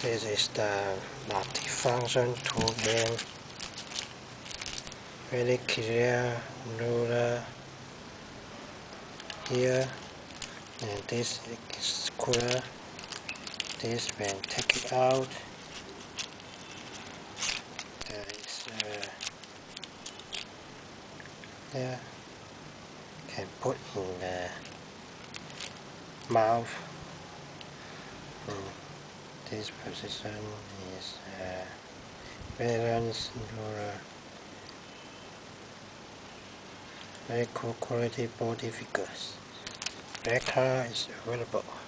This is the Muti-function Tool Pen. Very clear ruler here, and this is square. This when take it out, there is there can put in the mouth. This position is balance ruler. Very cool quality body figures. Black color is available.